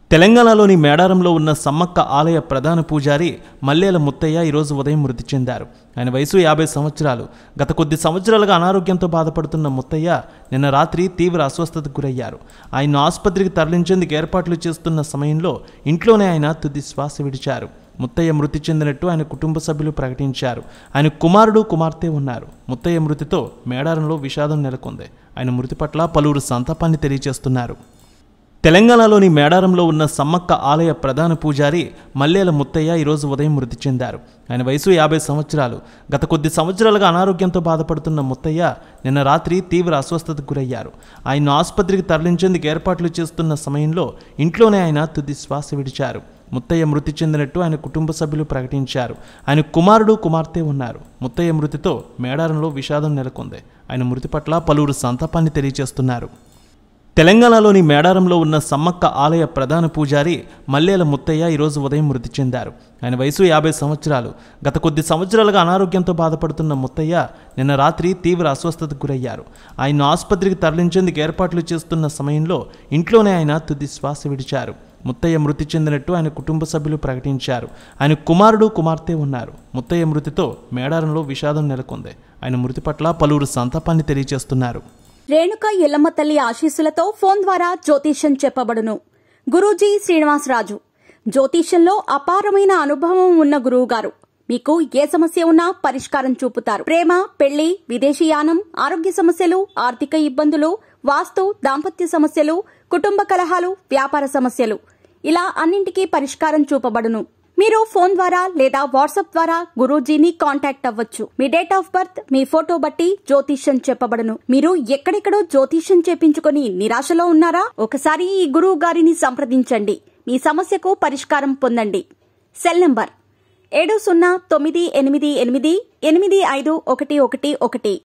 తెలంగాణలోని మేడారంలో ఉన్న సమ్మక్క ఆలయ ప్రధాన పూజారి మల్లేల ముత్తయ్య ఈరోజు ఉదయం మృతి చెందారు. ఆయన వయసు 50 సంవత్సరాలు. గత కొద్ది సంవత్సరాలుగా అనారోగ్యంతో బాధపడుతున్న ముత్తయ్య నిన్న రాత్రి తీవ్ర అస్వస్థతకు గురయ్యారు. ఆయన్ను ఆసుపత్రికి తరలించేందుకు ఏర్పాట్లు చేస్తున్న సమయంలో ఇంట్లోనే ఆయన తుది శ్వాస విడిచారు. ముత్తయ్య మృతి చెందినట్టు ఆయన కుటుంబ సభ్యులు ప్రకటించారు. ఆయన కుమారుడు కుమార్తె ఉన్నారు. ముత్తయ్య మృతితో మేడారంలో విషాదం నెలకొంది. ఆయన మృతి పట్ల పలువురు సంతాపాన్ని తెలియజేస్తున్నారు. తెలంగాణలోని మేడారంలో ఉన్న సమ్మక్క ఆలయ ప్రధాన పూజారి మల్లేల ముత్తయ్య ఈరోజు ఉదయం మృతి చెందారు. ఆయన వయసు 50 సంవత్సరాలు. గత కొద్ది సంవత్సరాలుగా అనారోగ్యంతో బాధపడుతున్న ముత్తయ్య నిన్న రాత్రి తీవ్ర అస్వస్థతకు గురయ్యారు. ఆయన్ను ఆసుపత్రికి తరలించేందుకు ఏర్పాట్లు చేస్తున్న సమయంలో ఇంట్లోనే ఆయన తుది శ్వాస విడిచారు. ముత్తయ్య మృతి చెందినట్టు ఆయన కుటుంబ సభ్యులు ప్రకటించారు. ఆయన కుమారుడు కుమార్తె ఉన్నారు. ముత్తయ్య మృతితో మేడారంలో విషాదం నెలకొంది. ఆయన మృతి పట్ల పలువురు సంతాపాన్ని తెలియజేస్తున్నారు. తెలంగాణలోని మేడారంలో ఉన్న సమ్మక్క ఆలయ ప్రధాన పూజారి మల్లేల ముత్తయ్య ఈరోజు ఉదయం మృతి చెందారు. ఆయన వయసు 50 సంవత్సరాలు. గత కొద్ది సంవత్సరాలుగా అనారోగ్యంతో బాధపడుతున్న ముత్తయ్య నిన్న రాత్రి తీవ్ర అస్వస్థతకు గురయ్యారు. ఆయన్ను ఆసుపత్రికి తరలించేందుకు ఏర్పాట్లు చేస్తున్న సమయంలో ఇంట్లోనే ఆయన తుది శ్వాస విడిచారు. ముత్తయ్య మృతి చెందినట్టు ఆయన కుటుంబ సభ్యులు ప్రకటించారు. ఆయన కుమారుడు కుమార్తె ఉన్నారు. ముత్తయ్య మృతితో మేడారంలో విషాదం నెలకొంది. ఆయన మృతి పట్ల పలువురు సంతాపాన్ని తెలియజేస్తున్నారు. రేణుక ఎల్లమ్మ తల్లి ఆశీస్సులతో ఫోన్ ద్వారా జ్యోతిష్యం చెప్పబడును. గురూజీ శ్రీనివాసరాజు. జ్యోతిష్యంలో అపారమైన అనుభవం ఉన్న గురువుగారు మీకు ఏ సమస్య ఉన్నా పరిష్కారం చూపుతారు. ప్రేమ, పెళ్లి, విదేశీయానం, ఆరోగ్య సమస్యలు, ఆర్థిక ఇబ్బందులు, వాస్తు, దాంపత్య సమస్యలు, కుటుంబ కలహాలు, వ్యాపార సమస్యలు ఇలా అన్నింటికీ పరిష్కారం చూపబడును. మీరు ఫోన్ ద్వారా లేదా వాట్సాప్ ద్వారా గురూజీని కాంటాక్ట్ అవ్వచ్చు. మీ డేట్ ఆఫ్ బర్త్, మీ ఫోటో బట్టి జ్యోతిష్యం చెప్పబడును. మీరు ఎక్కడెక్కడో జ్యోతిష్యం చేపించుకొని నిరాశలో ఉన్నారా? ఒకసారి ఈ గురువు గారిని సంప్రదించండి. మీ సమస్యకు పరిష్కారం పొందండి. Cell number 7098888511